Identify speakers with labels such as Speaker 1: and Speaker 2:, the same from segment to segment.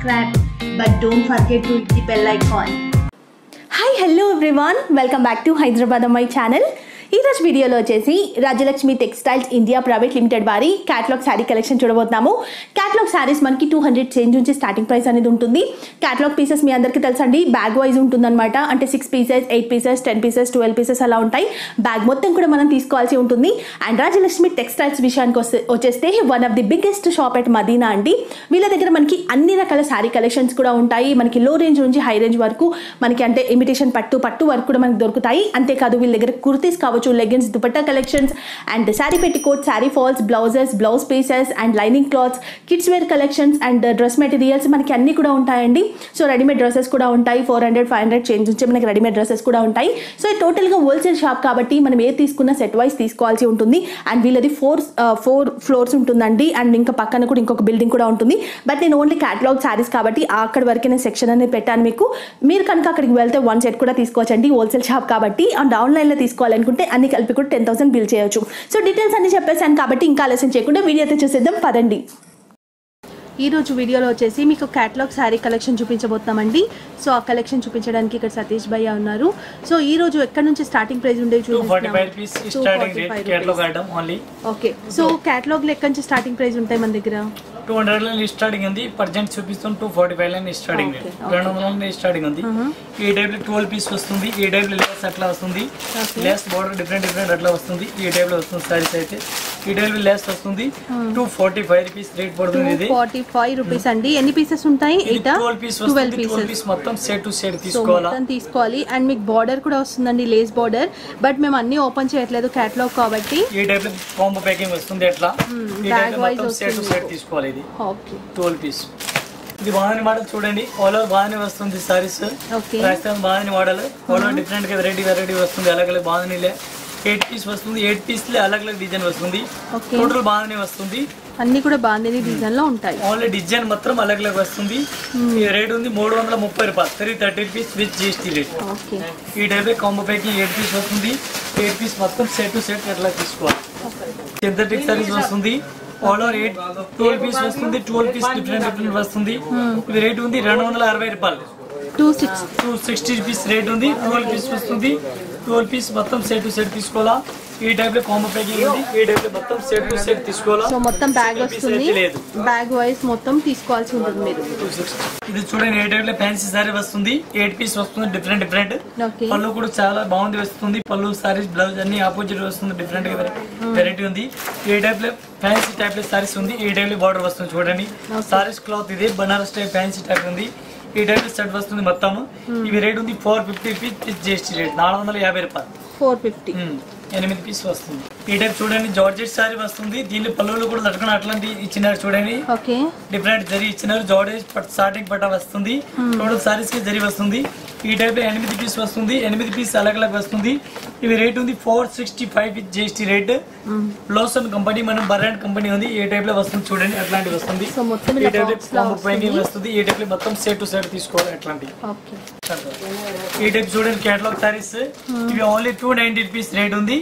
Speaker 1: subscribe, but don't forget to hit the bell icon.
Speaker 2: Hi, hello everyone. Welcome back to Hyderabad on my channel. ఈ రోజు వీడియోలో వచ్చేసి Rajyalakshmi textiles India private limited వారి catalogue sari collection చూడబోతున్నాము. Catalogue saris మనకి 200 change నుంచి starting price అనేది ఉంటుంది. క్యాటలాగ్ పీసెస్ మీ అందరికీ తెలుసండి, బ్యాగ్ వైజ్ ఉంటుందన్నమాట. అంటే 6 పీసెస్, 8 పీసెస్, 10 పీసెస్, 12 పీసెస్ అలా ఉంటాయి. బ్యాగ్ మొత్తం కూడా మనం తీసుకోవాల్సి ఉంటుంది. అండ్ రాజ్యలక్ష్మి టెక్స్టైల్స్ విషయానికి వచ్చేస్తే one of the biggest shop at Madina అండి. వీళ్ళ దగ్గర మనకి అన్ని రకాల శారీ కలెక్షన్స్ కూడా ఉంటాయి. మనకి లో రేంజ్ నుంచి హై రేంజ్ వరకు మనకి అంటే ఇమిటేషన్ పట్టు వరకు కూడా మనకి దొరుకుతాయి. అంతేకాదు వీళ్ళ దగ్గర కుర్తీస్ కావచ్చు, leggings, dupatta collections and sari petticoat, sari falls, blouses, blouse pieces and lining cloths, kids wear collections and dress materials మనకి అన్ని కూడా ఉంటాయండి. సో రెడీమేడ్ డ్రెస్సెస్ కూడా ఉంటాయి. 400-500 చేంజ్ నుంచి మనకి రెడీమేడ్ డ్రెస్సెస్ కూడా ఉంటాయి. సో టోటల్గా హోల్సేల్ షాప్ కాబట్టి మనం ఏది తీసుకున్నా సెట్ వైజ్ తీసుకోవాల్సి ఉంటుంది. అండ్ వీళ్ళది 4 ఫ్లోర్స్ ఉంటుందండి. అండ్ ఇంకా పక్కన కూడా ఇంకొక బిల్డింగ్ కూడా ఉంటుంది. బట్ నేను ఓన్లీ క్యాటలాగ్ శారీస్ కాబట్టి అక్కడ వరకే నేను సెక్షన్ అనేది పెట్టాను మీకు. మీరు కనుక అక్కడికి వెళ్తే 1 సెట్ కూడా తీసుకోవచ్చండి, హోల్సేల్ షాప్ కాబట్టి. అండ్ ఆన్లైన్లో తీసుకోవాలనుకుంటే అన్ని కలిపి కూడా 10,000 బిల్ చేయొచ్చు. సో డీటెయిల్స్ అన్ని చెప్పేసాను కాబట్టి ఇంకా ఆలస్యం చేయకుండా వీడియో అయితే చూసేద్దాం పదండి. ఈ రోజు వీడియోలో వచ్చేసి మీకు క్యాటలాగ్ శారీ కలెక్షన్ చూపించబోతున్నామండి. సో ఆ కలెక్షన్ చూపించడానికి ఇక్కడ సతీష్ భయ్య ఉన్నారు. సో ఈ రోజు ఎక్కడ నుంచి స్టార్టింగ్ ప్రైస్ ఉండేది ఓకే. సో క్యాటలాగ్ లో ఎక్కడి నుంచి స్టార్టింగ్ ప్రైస్ ఉంటాయి మన దగ్గర?
Speaker 3: 200 స్టార్టింగ్ ఉంది. ప్రజెంట్ చూపిస్తాం 245 స్టార్టింగ్, 200 స్టార్టింగ్ ఉంది. ఈ టైప్ లో 12 పీస్ వస్తుంది. ఈ టైప్ లో లెస్ అట్లా వస్తుంది. లెస్ బోర్డర్ డిఫరెంట్ అట్లా వస్తుంది. ఈ టైప్ లో వస్తుంది సారీస్ అయితే. ఈ టైప్ లో లెస్ వస్తుంది. 245 రూపీస్ రేట్ పడుతుంది. ఇది
Speaker 2: 45 రూపీస్ అండి. ఎన్ని పీసెస్ ఉంటాయి?
Speaker 3: 12 పీస్ వస్తుంది. 12 పీస్ మొత్తం సెట్ టు సెట్
Speaker 2: తీసుకోవాలి. అండ్ మీకు బార్డర్ కూడా వస్తుందండి, లేస్ బార్డర్. బట్ మేము అన్ని ఓపెన్ చేయట్లేదు క్యాటలాగ్ కాబట్టి.
Speaker 3: ఈ టైప్ లో కాంబో ప్యాకింగ్ వస్తుంది. ఎట్లా ఈ టైప్ లో మొత్తం సెట్ టు సెట్ తీసుకోవాలి. ఇది 12 పీస్. ఇది బాగానే మోడల్ చూడండి. ఆల్ ఓవర్ బాగానే వస్తుంది సారీస్. రాజస్థాన్ బాగానే మోడల్. ఆల్ ఓవర్ డిఫరెంట్ గా వెరైటీ వస్తుంది. అలాగే బాగానే 8 పీస్ వస్తుంది. 8 పీస్ లో అలాగే డిజైన్ వస్తుంది. టోటల్ బాగానే వస్తుంది.
Speaker 2: అన్ని కూడా బాగానే డిజైన్ లో ఉంటాయి.
Speaker 3: ఓన్లీ డిజైన్ మాత్రం అలాగే వస్తుంది. ఈ రేట్ ఉంది 330 రూపాయలు. 330 రూపీస్ విత్ జిఎస్టీ రేట్. ఈ టైప్ కాంబో ప్యాకింగ్ 8 పీస్ వస్తుంది. 8 పీస్ మొత్తం సెట్ టు సెట్ అట్లా తీసుకోవాలి. సింథటిక్ సారీస్ వస్తుంది. ఆల్ ఓవర్ 12 పీస్ వస్తుంది. 12 పీస్ డిఫరెంట్ వస్తుంది. ఇది రేట్ ఉంది 260 రూపాయలు. 260 రూపీస్ రేట్ ఉంది. 12 పీస్ వస్తుంది. 12 పీస్ మొత్తం సెట్ టు సెట్ తీసుకోవాలా. ఈ టైప్ లో కాంబో ప్యాకింగ్ ఉంది. ఈ టైప్ లో మొత్తం సెట్ టు సెట్ తీసుకోవాలా.
Speaker 2: సో మొత్తం బ్యాగ్ వస్తుంది. బ్యాగ్ వైస్ మొత్తం తీసుకోవాల్సి ఉంటుంది మీరు.
Speaker 3: ఇది చూడండి. ఏ టైప్ లో ఫ్యాన్సీ సారీ వస్తుంది. 8 పీస్ వస్తుంది. డిఫరెంట్ పళ్ళు కూడా చాలా బాగుంది వస్తుంది. పళ్ళు సారీస్ బ్లౌజ్ అన్ని ఆపోజిట్ వస్తుంది. డిఫరెంట్ వెరైటీ ఉంది. ఏ టైప్ లో ఫ్యాన్సీ టైప్ లో సారీస్ ఉంది. ఈ టైప్ లో బార్డర్ వస్తుంది. చూడండి సారీస్ క్లాత్ ఇది బనారస్ టైప్ ఫ్యాన్సీ టైప్ ఉంది. ఈ టైప్ సెట్ వస్తుంది మొత్తం. ఇవి రేట్ ఉంది 450 రూపీస్ జిఎస్టీ రేట్. 450 రూపాయలు. 450 8 పీస్ వస్తుంది. ఈ టైప్ చూడండి జార్జెట్ సారీ వస్తుంది. దీనిలో పళ్ళులు కూడా తట్టుకుని అట్లాంటి ఇచ్చినారు చూడండి. డిఫరెంట్ జరీ ఇచ్చినారు. జార్జెట్ స్టార్టింగ్ పట్ట వస్తుంది. టోటల్ సారీస్ కి జరీ వస్తుంది. ఈ టైప్ లో 8 పీస్ వస్తుంది. 8 పీస్ అలాగే వస్తుంది. ఇవి రేట్ ఉంది 465 విత్ జిఎస్టీ రేట్. లోసన్ కంపెనీ మనం బర్రాండ్ కంపెనీ ఉంది. ఈ టైప్ లో వస్తుంది చూడండి. అట్లాంటి వస్తుంది. ఈ టైప్ లో వస్తుంది. ఈ టైప్ లో మొత్తం సెట్ టు సెట్ తీసుకోవాలి. అట్లాంటి ఈ టైప్ చూడండి కేటలాగ్ సారీస్. ఇవి ఓన్లీ 290 రూపీస్ రేట్ ఉంది.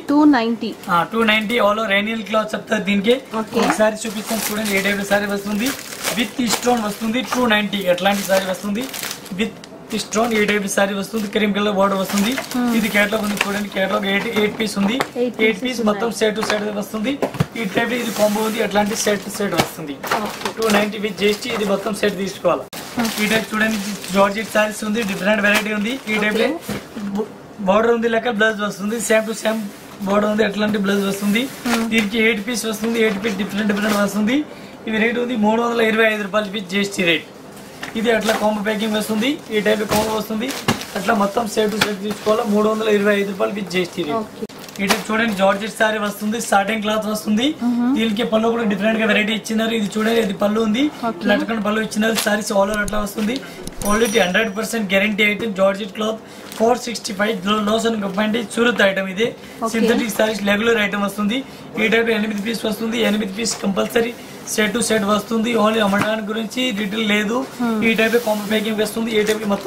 Speaker 3: 290 ఆల్ ఓవర్ రేనియల్ క్లాత్ చెప్తారు దీనికి. ఒకసారి చూపిస్తాను చూడండి. ఏ టైప్ సారీ వస్తుంది. విత్ స్టోన్ వస్తుంది. 290 అట్లాంటి సారీ వస్తుంది. విత్ స్టోన్ ఈ టైప్ సారీ వస్తుంది. క్రీమ్ కలర్ బార్డర్ వస్తుంది. ఇది కేటలాగ్ ఉంది చూడండి. కేటలాగ్ 8 పీస్ ఉంది. 8 పీస్ మొత్తం సెట్ టు సెట్ వస్తుంది. ఈ టైప్ ఇది కాంబో ఉంది. అట్లాంటి సెట్ టు సెట్ వస్తుంది. 290 విత్ జిఎస్టీ. ఇది మొత్తం సెట్ తీసుకోవాలి. ఈ టైప్ చూడండి జార్జెట్ సారీస్ ఉంది. డిఫరెంట్ వెరైటీ ఉంది. ఈ టైప్ బార్డర్ ఉంది. లెక్క బ్లౌజ్ వస్తుంది. సేమ్ టు సేమ్ బార్డర్ ఉంది. అట్లాంటి బ్లౌజ్ వస్తుంది. దీనికి 8 పీస్ వస్తుంది. 8 పీస్ డిఫరెంట్ వస్తుంది. ఇది రేట్ ఉంది 325 రూపాయలు విత్ జిఎస్టీ రేట్. ఇది అట్లా కాంబో ప్యాకింగ్ వస్తుంది. ఈ టైప్ కాంబో వస్తుంది. అట్లా మొత్తం సెట్ టు సెట్ తీసుకోవాలి. 325 రూపాయలు విత్ జిఎస్టీ రేట్. ఈ టైప్ చూడండి జార్జెట్ సారీ వస్తుంది. స్టార్టింగ్ క్లాత్ వస్తుంది. దీనికి పళ్ళు కూడా డిఫరెంట్ గా వెరైటీ ఇచ్చినారు. ఇది చూడండి. ఇది పళ్ళు ఉంది. లటకన్ పళ్ళు ఇచ్చినారు. సారీస్ ఆల్ ఓవర్ అట్లా వస్తుంది. Quality 100% guarantee item. Georgette cloth 465 లోసన్ కంపెనీ సూరత్ ఐటమ్. ఇది సింథటిక్ సారీస్ రెగ్యులర్ ఐటమ్ వస్తుంది. ఈ టైప్ 8 పీస్ వస్తుంది. 8 piece compulsory set to set వస్తుంది. ఓన్లీ అమ్మడానికి గురించి డీటెయిల్ లేదు. ఈ టైప్ కాంబో ప్యాకింగ్ వస్తుంది. ఈ టైప్ మొత్తం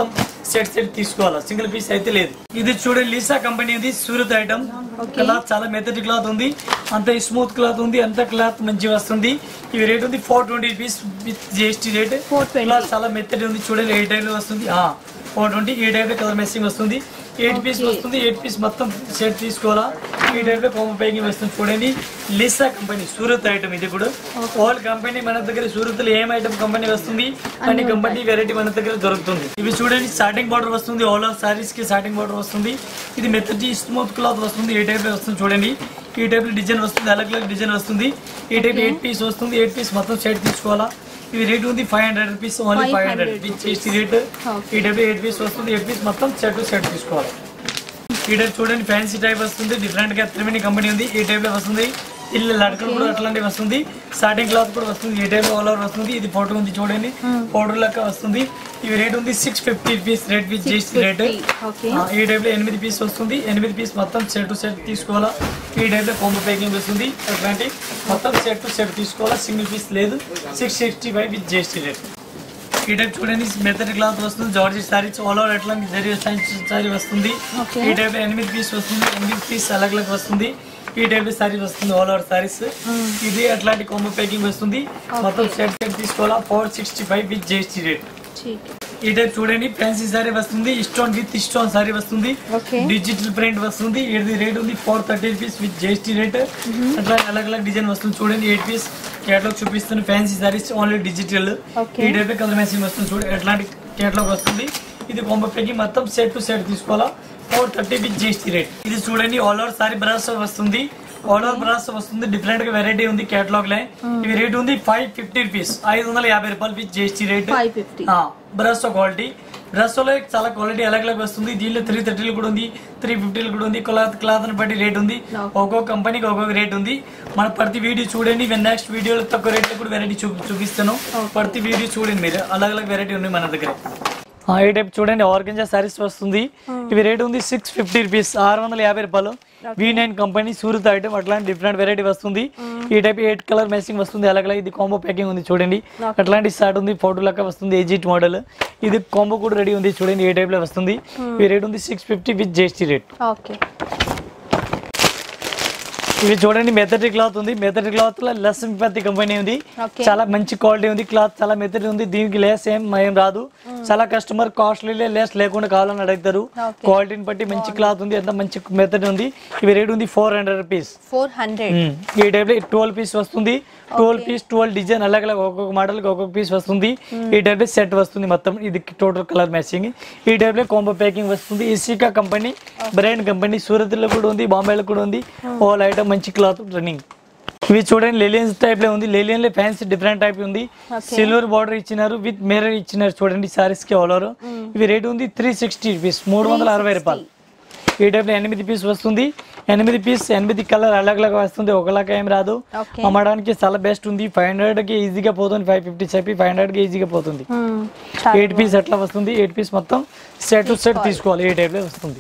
Speaker 3: సెట్ తీసుకోవాలా, సింగిల్ పీస్ అయితే లేదు. ఇది చూడండి లీసా కంపెనీ ఉంది, సూరత్ ఐటమ్. క్లాత్ చాలా మెత్తటి క్లాత్ ఉంది, అంత స్మూత్ క్లాత్ ఉంది, అంత క్లాత్ మంచిగా వస్తుంది. ఇవి రేట్ ఉంది 420 rupees with GST rate. Cloth చాలా మెత్తటి ఉంది చూడండి, ఏ టైప్ లో వస్తుంది 420. ఈ టైప్ లో కలర్ మ్యాచింగ్ వస్తుంది. 8 పీస్ వస్తుంది, 8 పీస్ మొత్తం సెట్ తీసుకోవాలా. ఈ టైప్ లో కాంబో ప్యాకింగ్ వస్తుంది చూడండి. Lisa company Surat item. ఇది కూడా ఆల్ కంపెనీ మన దగ్గర సూరత్ లో ఏం ఐటమ్ కంపెనీ వస్తుంది అన్ని కంపెనీ వెరైటీ మన దగ్గర దొరుకుతుంది. ఇవి చూడండి సాటింగ్ బార్డర్ వస్తుంది, ఆల్ ఆఫ్ సారీస్ కి సాటింగ్ బార్డర్ వస్తుంది. ఇది మెత్తటి స్మూత్ క్లాత్ వస్తుంది, ఈ టైప్ లో వస్తుంది చూడండి. ఈ టైప్ లో డిజైన్ వస్తుంది, అలగ్ డిజైన్ వస్తుంది. ఈ టైప్ 8 పీస్ వస్తుంది, 8 పీస్ మొత్తం సెట్ తీసుకోవాలా. ఇవి రేట్ ఉంది 500 రూపీస్, ఓన్లీ 500 విత్ రేట్. ఈ టైప్ 8 పీస్ వస్తుంది, 8 పీస్ మొత్తం సెట్ తీసుకోవాలి. ఈ టైప్ చూడండి ఫ్యాన్సీ టైప్ వస్తుంది, డిఫరెంట్ గా త్రివేణి కంపెనీ ఉంది. ఈ టైప్ లో వస్తుంది, ఇల్లు లడ్కలు కూడా అట్లాంటివి వస్తుంది. స్టార్టింగ్ క్లాత్ కూడా వస్తుంది, ఈ టైప్ ఆల్ ఓవర్ వస్తుంది. ఇది ఫోటో ఉంది చూడండి, పౌడర్ లెక్క వస్తుంది. ఇవి రేట్ ఉంది 650 rupees, rate with GST rate. ఈ టైప్ లో 8 పీస్ వస్తుంది, 8 పీస్ మొత్తం సెట్ తీసుకోవాలా. ఈ టైప్ లో కాంబో ప్యాకింగ్ వస్తుంది, అట్లాంటి మొత్తం సెట్ తీసుకోవాలా, సింగిల్ పీస్ లేదు. 665 విత్ జిఎస్టీ రేట్. ఈ టైప్ చూడండి మెథడ్ క్లాత్ వస్తుంది, జార్జెట్ సారీస్ ఆల్ ఓవర్ అట్లా సారీ వస్తుంది. ఈ టైప్ 8 పీస్ వస్తుంది, 8 పీస్ అలగ్ వస్తుంది. ఈ టైప్ సారీ వస్తుంది, ఆల్ ఓవర్ సారీస్. ఇది అట్లాంటి కాంబో ప్యాకింగ్ వస్తుంది, మొత్తం సెట్ తీసుకోవాలా. 465 విత్ జిఎస్టీ రేట్. ఈ టైప్ చూడండి ఫ్యాన్సీ సారీ వస్తుంది, స్టోన్ విత్ స్టోన్ సారీ వస్తుంది, డిజిటల్ ప్రింట్ వస్తుంది. ఇది రేట్ ఉంది 430 రూపీస్ విత్ జిఎస్టీ రేట్. అట్లా అలగ్ డిజైన్ వస్తుంది చూడండి. 8 పీస్ కేటలాగ్ చూపిస్తుంది, ఫ్యాన్సీ సారీస్ ఓన్లీ డిజిటల్. ఈ టైప్ కలర్ మ్యాచింగ్ వస్తుంది చూడండి, ఎట్లాంటి కేటలాగ్ వస్తుంది. ఇది కాంబో ప్యాకింగ్ మొత్తం సెట్ తీసుకోవాలా. 430 విత్ జిఎస్టీ రేట్. ఇది చూడండి ఆల్ ఓవర్ సారీ బ్రాస్ వస్తుంది, ఆల్ ఓవర్ బ్రాస్ వస్తుంది. డిఫరెంట్ గా వెరైటీ ఉంది కేటలాగ్ లో. ఇవి రేట్ ఉంది 550 రూపీస్, 550 రూపాయలు with GST rate. Brush quality, brush లో చాలా క్వాలిటీ అలగ్ వస్తుంది. దీనిలో 330 కూడా ఉంది, 350 కూడా ఉంది. క్లాత్ ని బట్టి రేట్ ఉంది, ఒక్కొక్క కంపెనీకి ఒక్కొక్క రేట్ ఉంది. మన ప్రతి వీడియో చూడండి, నెక్స్ట్ వీడియోలో తక్కువ రేట్ లో కూడా వెరైటీ చూపిస్తాను. ప్రతి వీడియో చూడండి మీరు, అలగ్ వెరైటీ ఉంది మన దగ్గర. ఈ టైప్ చూడండి ఆర్గంజా సారీస్ వస్తుంది. ఇవి రేట్ ఉంది 650 రూపీస్, 650 రూపాయలు. V9 company Surat item. అట్లాంటి డిఫరెంట్ వెరైటీ వస్తుంది. ఈ టైప్ 8 కలర్ మ్యాచింగ్ వస్తుంది, అలాగే ఇది కాంబో ప్యాకింగ్ ఉంది చూడండి. అట్లాంటి స్టార్ట్ ఉంది, ఫోటో లెక్క వస్తుంది, ఎజిట్ మోడల్. ఇది కాంబో కూడా రెడీ ఉంది చూడండి, ఏ టైప్ లో వస్తుంది. ఈ రేట్ ఉంది 650 విత్ జిఎస్టీ రేట్. ఇవి చూడండి మెథడ్ క్లాత్ ఉంది, మెథడ్ క్లాత్ లో లక్ష్మీపతి కంపెనీ ఉంది. చాలా మంచి క్వాలిటీ ఉంది, క్లాత్ చాలా మెథడ్ ఉంది. దీనికి లేస్ ఏం రాదు. చాలా కస్టమర్ కాస్ట్లీ లేస్ లేకుండా కావాలని అడుగుతారు. క్వాలిటీని బట్టి మంచి క్లాత్ ఉంది, ఎంత మంచి మెథడ్ ఉంది. ఇవి రేట్ ఉంది 400 రూపీస్. ఈ టైప్ లో 12 పీస్ వస్తుంది, 12 పీస్ 12 డిజైన్ అలగ్ ఒక్కొక్క మోడల్ ఒక్కొక్క పీస్ వస్తుంది. ఈ టైప్ లో సెట్ వస్తుంది మొత్తం. ఇది టోటల్ కలర్ మ్యాచింగ్. ఈ టైప్ లో కాంబో ప్యాకింగ్ వస్తుంది. ఇసికా కంపెనీ బ్రాండ్ కంపెనీ, సూరత్ లో కూడా ఉంది, బాంబేలో కూడా ఉంది. ఆల్ ఐటమ్ మంచి క్లాత్ రన్నింగ్. ఇవి చూడండి లెలియన్స్ టైప్ లో ఉంది, లెలియన్ లో ఫ్యాన్సీ డిఫరెంట్ టైప్ ఉంది. సిల్వర్ బార్డర్ ఇచ్చినారు, విత్ మిర్రర్ ఇచ్చినారు చూడండి సారీస్ కి ఆల్ ఓవర్. ఇవి రేట్ ఉంది 360 రూపీస్, 360 రూపాయలు. ఈ టైప్ లో 8 పీస్ వస్తుంది, 8 పీస్ 8 కలర్ అలగ్ వస్తుంది, ఒకలాగా ఏం రాదు. అమ్మడానికి చాలా బెస్ట్ ఉంది. 500 కి ఈజీగా పోతుంది, 550 చెప్పి 500 కి ఈజీగా పోతుంది. 8 పీస్ అట్లా వస్తుంది, 8 పీస్ మొత్తం సెట్ తీసుకోవాలి. ఈ టైప్ లో వస్తుంది.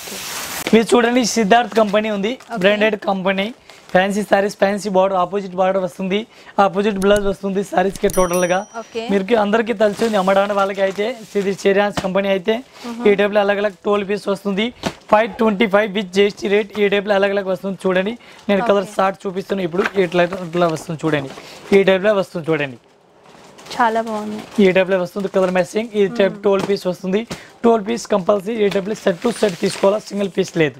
Speaker 3: ఇది చూడండి సిద్ధార్థ్ కంపెనీ ఉంది, branded company. Fancy saris, fancy border, opposite border వస్తుంది, ఆపోజిట్ బ్లౌజ్ వస్తుంది సారీస్ కి టోటల్ గా. మీరు అందరికి తెలిసింది అమ్మడానికి వాళ్ళకి అయితే చెరియాన్స్ కంపెనీ అయితే. ఈ టైప్ లో అలగ్ 12 పీస్ వస్తుంది, 525 విత్ జిఎస్టీ రేట్. ఈ టైప్ లో అలగ్ వస్తుంది చూడండి. నేను కలర్ షార్ట్ చూపిస్తాను ఇప్పుడు. ఇట్లా వస్తుంది చూడండి, ఈ టైప్ లో వస్తుంది చూడండి,
Speaker 2: చాలా బాగుంది.
Speaker 3: ఈ టైప్ లో వస్తుంది కలర్ మ్యాచింగ్. ఈ టైప్ 12 పీస్ వస్తుంది, 12 పీస్ కంపల్సరీ. ఈ టైప్ లో సెట్ తీసుకోవాలా, సింగిల్ పీస్ లేదు.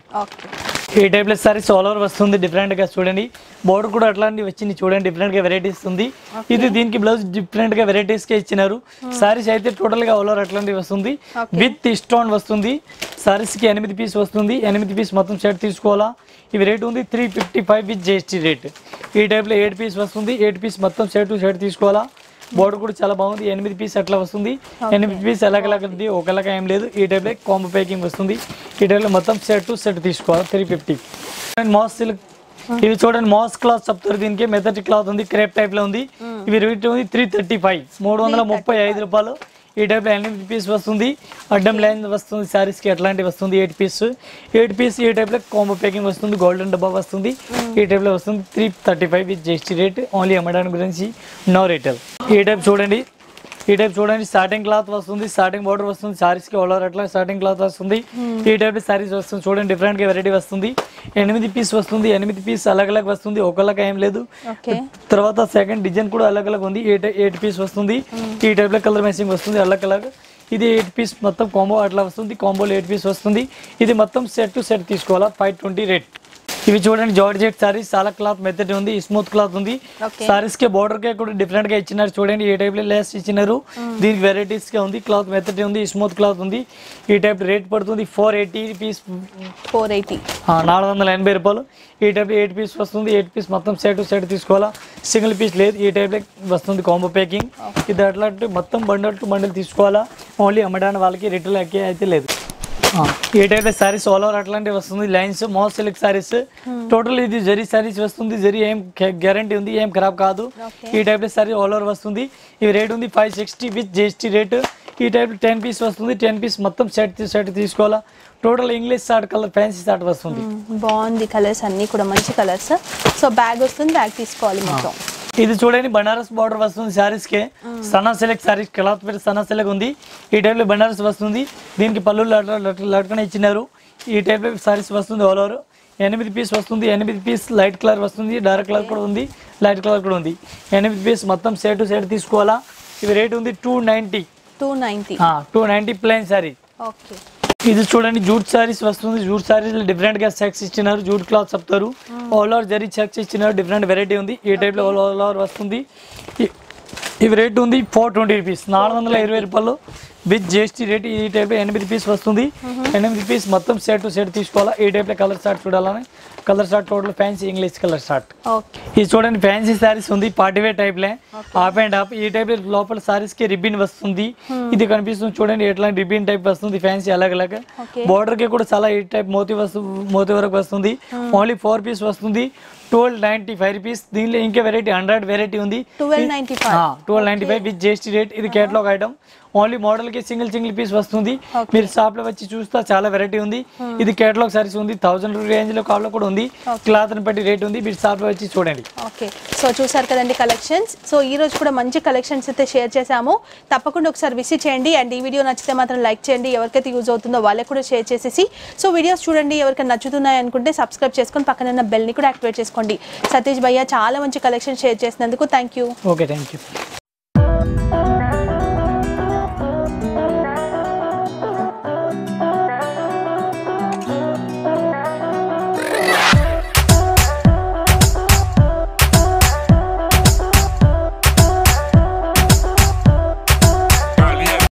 Speaker 3: ఈ టైప్ లో సారీస్ ఆల్ ఓవర్ వస్తుంది, డిఫరెంట్ గా చూడండి. బోర్డర్ కూడా అట్లాంటివి వచ్చింది చూడండి, డిఫరెంట్ గా వెరైటీస్ ఉంది. ఇది దీనికి బ్లౌజ్ డిఫరెంట్ గా వెరైటీస్ కే ఇచ్చినారు. సారీస్ అయితే టోటల్ గా ఆల్ ఓవర్ అట్లాంటివి వస్తుంది, విత్ స్టోన్ వస్తుంది. సారీస్ కి 8 పీస్ వస్తుంది, 8 పీస్ మొత్తం సెట్ తీసుకోవాలా. ఇవి రేట్ ఉంది 355 విత్ జిఎస్టీ రేట్. ఈ టైప్ లో 8 పీస్ వస్తుంది, 8 పీస్ మొత్తం సెట్ తీసుకోవాలా. బోర్డర్ కూడా చాలా బాగుంది, 8 పీస్ అట్లా వస్తుంది. 8 పీస్ ఎలాగలాగంది, ఒకలాగా ఏం లేదు. ఈ టైప్ లో కాంబో ప్యాకింగ్ వస్తుంది. ఈ టైప్ లో మొత్తం సెట్ తీసుకోవాలి, 350. Moss silk. ఇవి చూడండి మాస్ క్లాత్ చెప్తారు, దీనికి మెథడ్ క్లాత్ ఉంది, క్రేప్ టైప్ లో ఉంది. ఇవి రేట్ ఉంది 335, 335 రూపాయలు. ఈ టైప్ లో 8 పీస్ వస్తుంది, అడ్డం లైన్ వస్తుంది సారీస్ కి, అట్లాంటివి వస్తుంది. 8 పీస్ ఈ టైప్ లో కాంబో ప్యాకింగ్ వస్తుంది, గోల్డెన్ డబ్బా వస్తుంది. ఈ టైప్ లో వస్తుంది 335 విత్ జిఎస్టీ రేట్. ఓన్లీ అమ్మడానికి గురించి నో రిటైల్. ఈ టైప్ చూడండి ఈ టైప్ చూడండి స్టార్టింగ్ క్లాత్ వస్తుంది, స్టార్టింగ్ బార్డర్ వస్తుంది, సారీస్ కి ఆల్ ఓవర్ అట్లా స్టార్టింగ్ క్లాత్ వస్తుంది. ఈ టైప్ సారీస్ వస్తుంది చూడండి, డిఫరెంట్ గా వెరైటీ వస్తుంది. 8 పీస్ వస్తుంది, 8 పీస్ అలగ్ అలగ్ వస్తుంది, ఒకలాగా ఏం లేదు. తర్వాత సెకండ్ డిజైన్ కూడా అలగ్ అలగ్ ఉంది. 8 పీస్ వస్తుంది. ఈ టైప్ లో కలర్ మ్యాచింగ్ వస్తుంది అలగ్ అలగ్. ఇది 8 పీస్ మొత్తం కాంబో అట్లా వస్తుంది, కాంబోలో 8 పీస్ వస్తుంది. ఇది మొత్తం సెట్ టు సెట్ తీసుకోవాలా, 520 రేట్. ఇవి చూడండి జార్జెట్ సారీస్, చాలా క్లాత్ మెత్తటి ఉంది, స్మూత్ క్లాత్ ఉంది. సారీస్ కి బోర్డర్ కే కూడా డిఫరెంట్ గా ఇచ్చినారు చూడండి, ఏ టైప్ లో లేస్ ఇచ్చినారు. దీనికి వెరైటీస్ గా ఉంది, క్లాత్ మెత్తటి ఉంది, స్మూత్ క్లాత్ ఉంది. ఈ టైప్ రేట్ పడుతుంది 480 రూపీస్, 480 రూపాయలు. ఈ టైప్ 8 పీస్ వస్తుంది, 8 పీస్ మొత్తం సెట్ టు సెట్ తీసుకోవాలా, సింగిల్ పీస్ లేదు. ఈ టైప్ వస్తుంది కాంబో ప్యాకింగ్. ఇది అట్లా మొత్తం బండల్ టు బండల్ తీసుకోవాలా, ఓన్లీ అమ్మడానికి వాళ్ళకి రిటైల్ అయితే లేదు. ఈ టైప్ సారీస్ ఆల్ ఓవర్ అట్లాంటివి వస్తుంది, lines moss silk saris. Total ఇది జరీ సారీస్ వస్తుంది, జరీ ఏం గ్యారంటీ ఉంది, ఏం ఖరాబ్ కాదు. ఈ టైప్ సారీ ఆల్ ఓవర్ వస్తుంది. ఇవి రేట్ ఉంది 560 విత్ జిఎస్టీ రేట్. ఈ టైప్ 10 పీస్ వస్తుంది, 10 పీస్ మొత్తం సెట్ తీసుకోవాలా. Total English shade colour, fancy shade వస్తుంది.
Speaker 2: బాగుంది, కలర్స్ అన్ని కూడా మంచి కలర్స్. సో బ్యాగ్ వస్తుంది, బ్యాగ్ తీసుకోవాలి మొత్తం.
Speaker 3: ఇది చూడండి బనారస్ బార్డర్ వస్తుంది సారీస్ కే, సనా సిల్క్ సారీస్, క్లాత్ పేరు సనా సిల్క్ ఉంది. ఈ టైప్ లో బనారస్ వస్తుంది, దీనికి పళ్ళు లట్కన ఇచ్చినారు. ఈ టైప్ లో సారీస్ వస్తుంది ఆల్ ఓవర్. 8 పీస్ వస్తుంది, 8 పీస్ లైట్ కలర్ వస్తుంది, డార్క్ కలర్ కూడా ఉంది, లైట్ కలర్ కూడా ఉంది. 8 పీస్ మొత్తం సెట్ టు సెట్ తీసుకోవాలా. ఇవి రేట్ ఉంది 290 ప్లెయిన్ సారీ. ఇది చూడండి జూట్ సారీస్ వస్తుంది, జూట్ సారీస్ డిఫరెంట్ గా చెక్స్ ఇచ్చినారు, జూట్ క్లాత్ చెప్తారు. ఆల్ ఓవర్ జరీ చెక్స్ ఇచ్చినారు, డిఫరెంట్ వెరైటీ ఉంది. ఈ టైప్ లో ఆల్ ఓవర్ వస్తుంది. ఇవి రేట్ ఉంది 420 రూపీస్, 420 రూపాయలు విత్ జిఎస్టీ రేట్. ఈ టైప్ లో 8 పీస్ వస్తుంది, 8 పీస్ మొత్తం సెట్ టు సెట్ తీసుకోవాలా. ఈ టైప్ లో కలర్ షార్ట్ చూడాలని, colour shade total fancy English colour shade. ఇది చూడండి ఫ్యాన్సీ సారీస్ ఉంది, పార్టీవేర్ టైప్ లే, హాఫ్ అండ్ హాఫ్. ఈ టైప్ లోపల సారీస్ కి రిబ్బిన్ వస్తుంది, ఇది కనిపిస్తుంది చూడండి, ఎట్లా రిబ్బిన్ టైప్ వస్తుంది, ఫ్యాన్సీ అలగ్ అలగ్. బోర్డర్ కి కూడా చాలా ఈ టైప్ మోతీ వరకు వస్తుంది. ఓన్లీ 4 పీస్ వస్తుంది, 1295 రూపీస్. దీనిలో ఇంకా వెరైటీ 100 వెరైటీ ఉంది, 1295 విత్ జిఎస్టీ రేట్. ఇది కేటలాగ్ ఐటమ్, ఓన్లీ మోడల్ కి సింగిల్ పీస్ వస్తుంది. మీరు షాప్ లో వచ్చి చూస్తే చాలా వెరైటీ ఉంది. ఇది కేటలాగ్ సారీస్ ఉంది, 1000 రేంజ్ లో కావాలో కూడా ఉంది, క్లాత్ ని బట్టి రేట్ ఉంది, మీరు షాప్ లో వచ్చి చూడండి.
Speaker 2: ఓకే, సో చూసారు కదండి కలెక్షన్స్. సో ఈ రోజు కూడా మంచి కలెక్షన్స్ అయితే షేర్ చేసాము, తప్పకుండా ఒకసారి విజిట్ చేయండి. అండ్ ఈ వీడియో నచ్చితే మాత్రం లైక్ చేయండి, ఎవరికైతే యూజ్ అవుతుందో వాళ్ళకి కూడా షేర్ చేసేసి. సో వీడియోస్ చూడండి, ఎవరికైనా నచ్చుతున్నాయి అనుకుంటే సబ్స్క్రైబ్ చేసుకొని పక్కన ఉన్న బెల్ ని కూడా యాక్టివేట్ చేసుకోండి. సతీష్ భయ్య చాలా మంచి కలెక్షన్ షేర్ చేసినందుకు thank you.
Speaker 3: Okay, thank you.